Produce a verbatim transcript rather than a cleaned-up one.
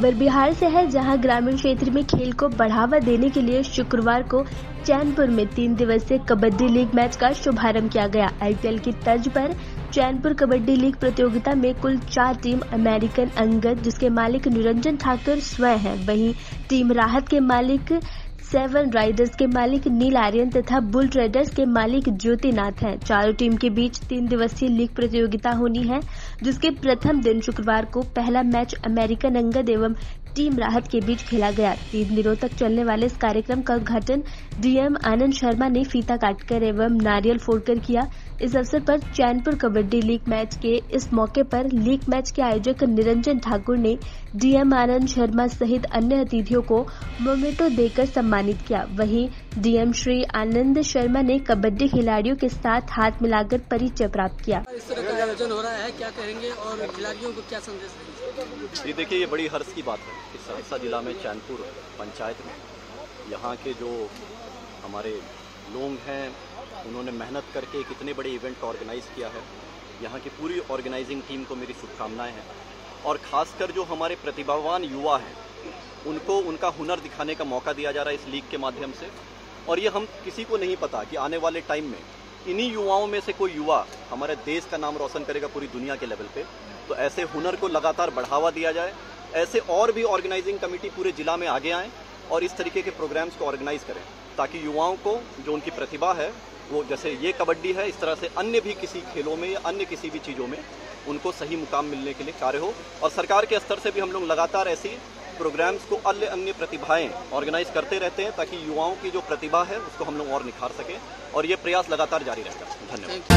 खबर बिहार से है, जहां ग्रामीण क्षेत्र में खेल को बढ़ावा देने के लिए शुक्रवार को चैनपुर में तीन दिवसीय कबड्डी लीग मैच का शुभारंभ किया गया। आईपीएल की तर्ज पर चैनपुर कबड्डी लीग प्रतियोगिता में कुल चार टीम अमेरिकन अंगद, जिसके मालिक निरंजन ठाकुर स्वयं हैं, वहीं टीम राहत के मालिक सेवन राइडर्स के मालिक नील आर्यन तथा बुल ट्रेडर्स के मालिक ज्योतिनाथ हैं। चारों टीम के बीच तीन दिवसीय लीग प्रतियोगिता होनी है, जिसके प्रथम दिन शुक्रवार को पहला मैच अमेरिकन अंगद एवं टीम राहत के बीच खेला गया। तीन दिनों तक चलने वाले इस कार्यक्रम का उद्घाटन डीएम आनंद शर्मा ने फीता काटकर एवं नारियल फोड़कर किया। इस अवसर पर चैनपुर कबड्डी लीग मैच के इस मौके पर लीग मैच के आयोजक निरंजन ठाकुर ने डीएम आनंद शर्मा सहित अन्य अतिथियों को मोमेंटो देकर सम्मानित किया। वहीं डीएम श्री आनंद शर्मा ने कबड्डी खिलाड़ियों के साथ हाथ मिलाकर परिचय प्राप्त किया। इस तरह का आयोजन हो रहा है, क्या कहेंगे और खिलाड़ियों को क्या संदेश देंगे? जी देखिए, ये बड़ी हर्ष की बात है कि सहरसा जिला में चैनपुर पंचायत में यहाँ के जो हमारे लोग हैं, उन्होंने मेहनत करके एक इतने बड़े इवेंट ऑर्गेनाइज किया है। यहाँ की पूरी ऑर्गेनाइजिंग टीम को मेरी शुभकामनाएं हैं और खासकर जो हमारे प्रतिभावान युवा हैं, उनको उनका हुनर दिखाने का मौका दिया जा रहा है इस लीग के माध्यम से। और ये हम किसी को नहीं पता कि आने वाले टाइम में इन्हीं युवाओं में से कोई युवा हमारे देश का नाम रोशन करेगा पूरी दुनिया के लेवल पे। तो ऐसे हुनर को लगातार बढ़ावा दिया जाए, ऐसे और भी ऑर्गेनाइजिंग कमेटी पूरे जिला में आगे आएँ और इस तरीके के प्रोग्राम्स को ऑर्गेनाइज करें, ताकि युवाओं को जो उनकी प्रतिभा है, वो जैसे ये कबड्डी है, इस तरह से अन्य भी किसी खेलों में या अन्य किसी भी चीज़ों में उनको सही मुकाम मिलने के लिए कार्य हो। और सरकार के स्तर से भी हम लोग लगातार ऐसी प्रोग्राम्स को अन्य अन्य प्रतिभाएं ऑर्गेनाइज करते रहते हैं, ताकि युवाओं की जो प्रतिभा है उसको हम लोग और निखार सकें, और ये प्रयास लगातार जारी रहेगा। धन्यवाद।